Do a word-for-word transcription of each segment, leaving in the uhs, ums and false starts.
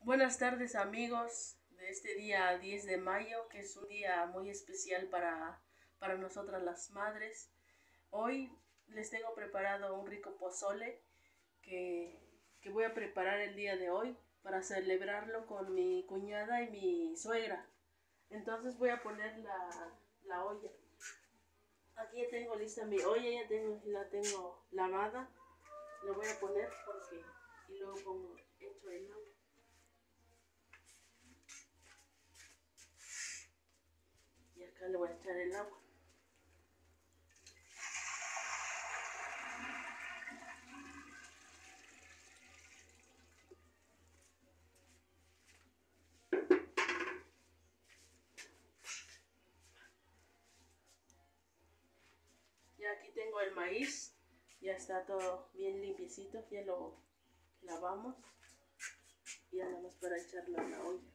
Buenas tardes amigos de este día diez de mayo, que es un día muy especial para, para nosotras las madres. Hoy les tengo preparado un rico pozole que, que voy a preparar el día de hoy para celebrarlo con mi cuñada y mi suegra. Entonces voy a poner la, la olla. Aquí ya tengo lista mi olla, ya tengo, la tengo lavada. La voy a poner porque y luego pongo hecho el agua. Y acá le voy a echar el agua. Ya aquí tengo el maíz, ya está todo bien limpiecito, ya lo lavamos y ya nada más para echarlo a la olla.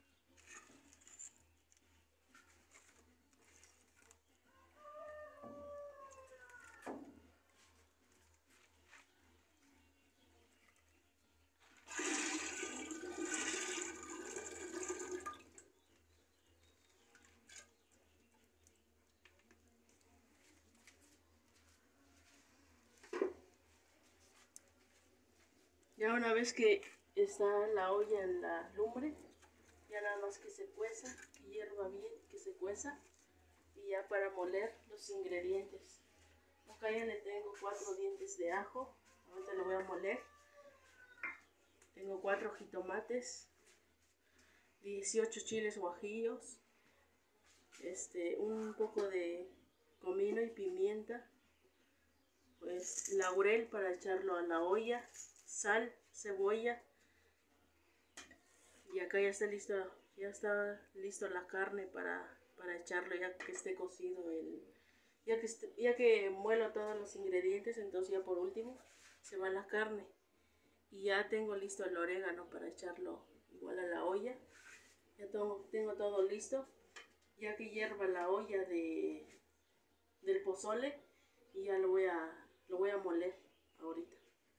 Ya una vez que está la olla en la lumbre, ya nada más que se cueza, que hierva bien, que se cueza, y ya para moler los ingredientes. Acá ya le tengo cuatro dientes de ajo, ahorita lo voy a moler. Tengo cuatro jitomates, dieciocho chiles guajillos, este, un poco de comino y pimienta, pues laurel para echarlo a la olla, sal, cebolla, y acá ya está listo, ya está listo la carne para, para echarlo ya que esté cocido el, ya que esté, ya que muelo todos los ingredientes. Entonces ya por último se va la carne y ya tengo listo el orégano para echarlo igual a la olla. Ya tengo, tengo todo listo, ya que hierva la olla de del pozole, y ya lo voy a lo voy a moler ahorita.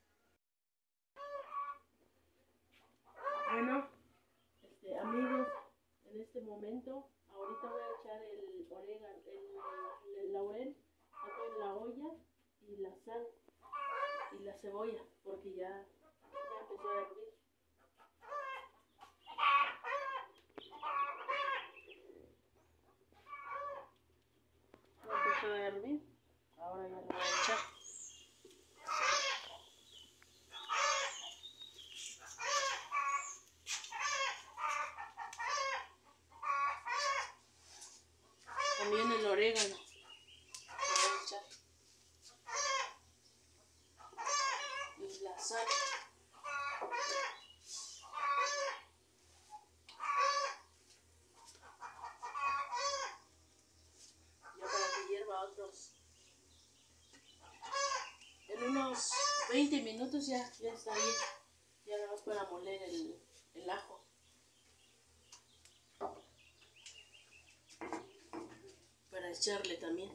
Bueno, este, amigos, en este momento ahorita voy a echar el orégano, el, el laurel acá en la olla, y la sal y la cebolla, porque ya, ya empezó a hervir. Ya empezó a hervir, ahora ya lo voy a echar. También el orégano lo voy a echar, y la sal. Ya para que hierva otros, en unos veinte minutos ya, ya está bien. Ya nada más para moler el, el ajo. Para echarle también.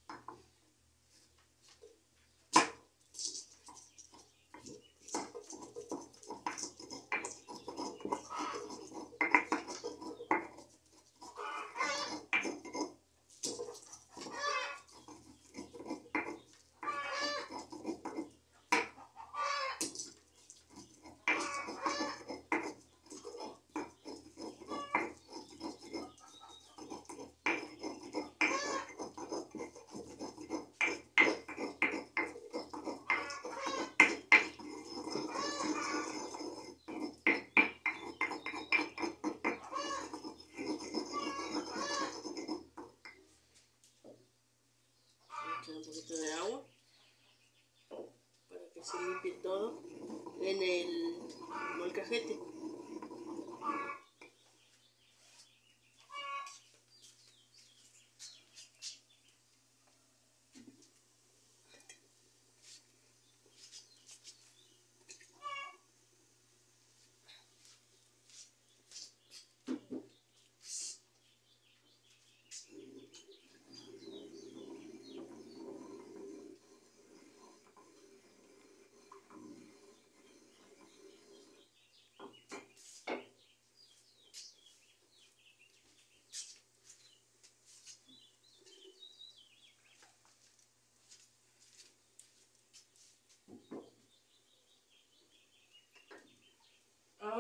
Un poquito de agua para que se limpie todo en el molcajete.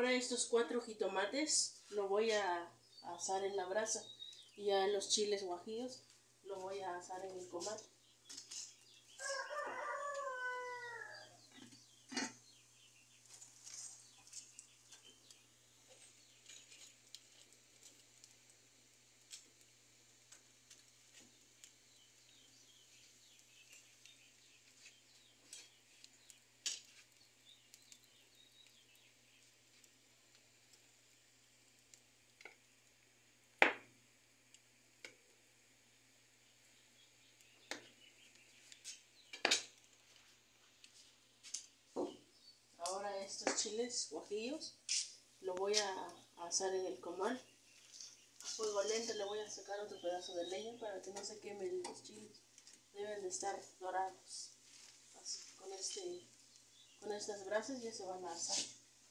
Ahora estos cuatro jitomates lo voy a asar en la brasa. Y ya los chiles guajillos lo voy a asar en el comal. Ahora estos chiles guajillos lo voy a asar en el comal. A fuego lento le voy a sacar otro pedazo de leña para que no se quemen los chiles. Deben de estar dorados. Así, con, este, con estas brasas ya se van a asar.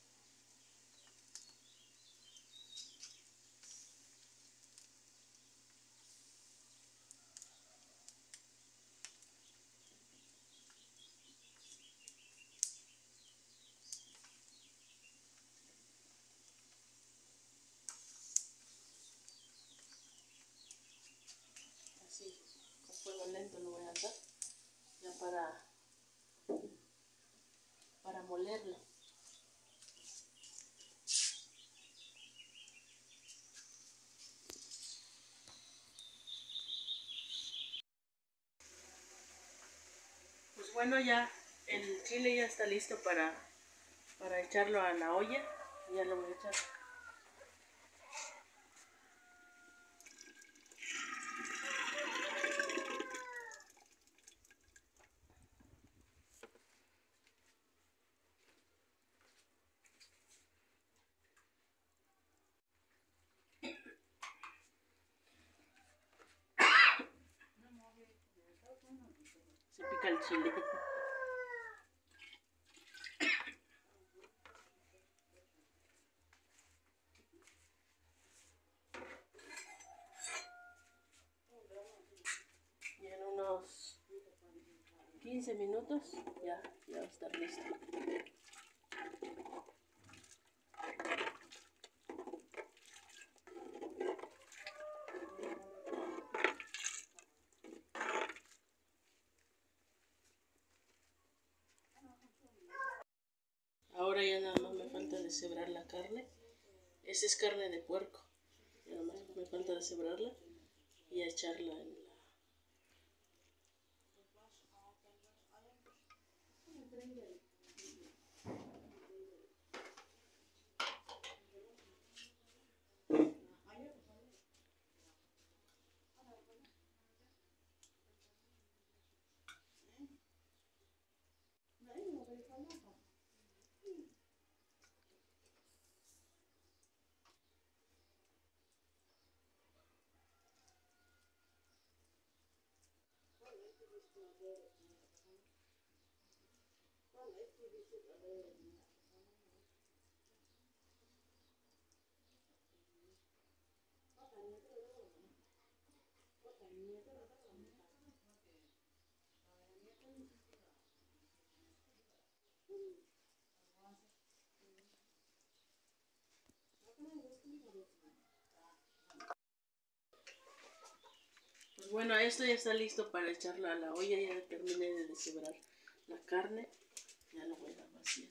Así, con fuego lento lo voy a asar. Ya para, para molerlo. Pues bueno, ya el chile ya está listo para, para echarlo a la olla. Ya lo voy a echar. Se pica el chile. Y en unos quince minutos ya, ya va a estar listo. Ahora ya nada más me falta deshebrar la carne. Esa es carne de puerco. Ya nada más me falta deshebrarla y echarla en la... Pues bueno, esto ya está listo para echarla a la olla. Ya terminé de deshebrar la carne. Ya la voy a vaciar.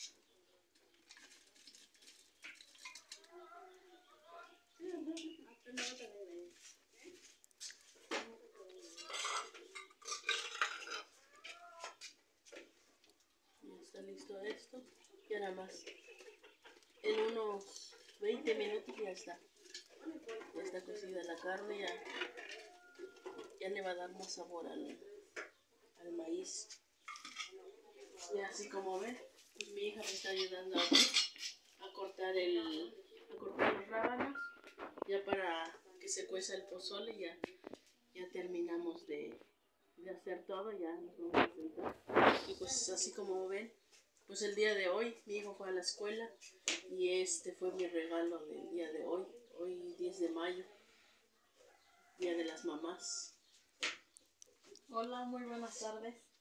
Ya está listo esto. Ya nada más. En unos veinte minutos ya está. Ya está cocida la carne. Ya, ya le va a dar más sabor al, al maíz. Y así como ven, pues mi hija me está ayudando a, a cortar el, a cortar los rábanos. Ya para que se cueza el pozole, ya, ya terminamos de, de hacer todo, ya nos vamos a sentar. Y pues así como ven, pues el día de hoy mi hijo fue a la escuela y este fue mi regalo del día de hoy, hoy diez de mayo, Día de las Mamás. Hola, muy buenas tardes.